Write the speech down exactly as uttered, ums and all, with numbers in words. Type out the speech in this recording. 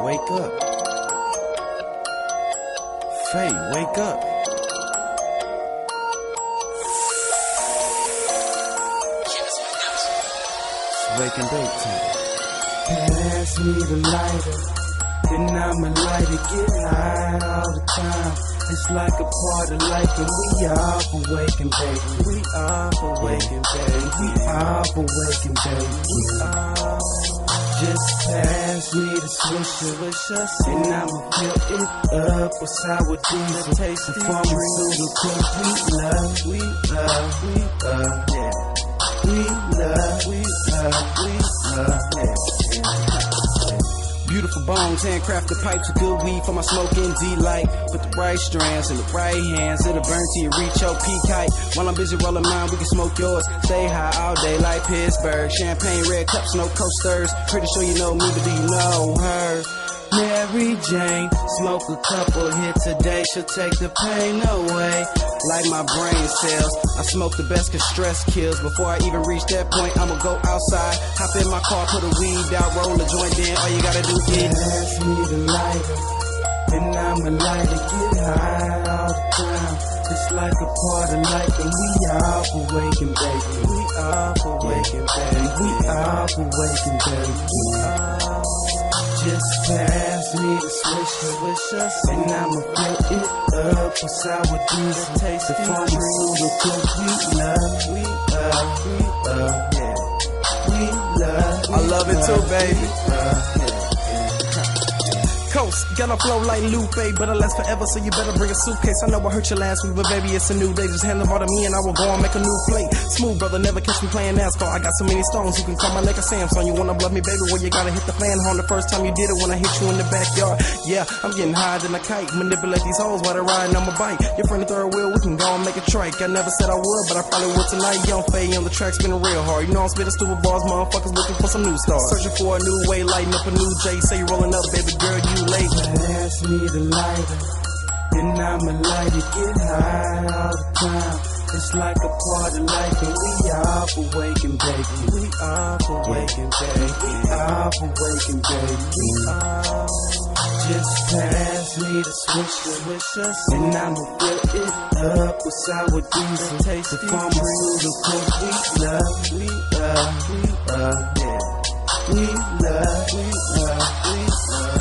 wake up. Faye, wake up. It's waking bake time. Pass me the lighter, then I'ma light it, get high all the time. It's like a party, like and we all for waking, baby. We all for waking, baby. We all for waking, baby. We all. Just pass me the swisher, and I'ma fill it up with sour diesel. Taste the pharmaceutical. We love, we love, we love, yeah. We love, we love, we love, yeah. Beautiful bones, handcrafted pipes of good weed for my smoking delight. Put the right strands in the right hands, it'll burn till you reach your peak height. While I'm busy rolling mine, we can smoke yours. Stay high all day like Pittsburgh. Champagne, red cups, no coasters. Pretty sure you know me, but do you know her? Mary Jane, smoke a couple hit today, she'll take the pain away. Like my brain cells, I smoke the best cause stress kills. Before I even reach that point, I'ma go outside, hop in my car, put a weed out, roll a joint, then all you gotta do is pass me the lighter, and I'ma light it, get high all the time. It's like a party, like and we all for waking, baby. We all for waking, baby. We all for waking, baby. We all. Just pass me the swisher, and I'ma fill it up with sour diesel. Taste the pharmaceutical. We love, we love, we love, yeah. We love, we I love it too, baby. love, yeah. Coast, got a flow like Lupe, but it lasts forever, so you better bring a suitcase. I know I hurt you last week, but baby, it's a new day. Just hand the ball to me and I will go and make a new play. Smooth, brother, never catch me playing NASCAR. I got so many stones, you can call my neck a Samsung. You wanna bluff me, baby? Well, you gotta hit the fan horn the first time you did it when I hit you in the backyard. Yeah, I'm getting higher than a kite. Manipulate these hoes while they're riding on my bike. Your friendly third wheel, we can go and make a trike. I never said I would, but I probably would tonight. Young Faye on the track, spinning real hard. You know I'm spitting stupid bars, motherfuckers looking for some new stars. Searching for a new way, lighting up a new J. Say you rolling up, baby girl, you late. Pass me the lighter, then I'ma light it, get high all the time. It's like a party, like and we all for waking, baby. We all for waking, baby. We all for waking, baby. We all. Just pass me the swisher, and I'ma fill it up with sour diesel. Taste the pharmaceutical. We love, we love, we love, yeah. We love, we love, we love.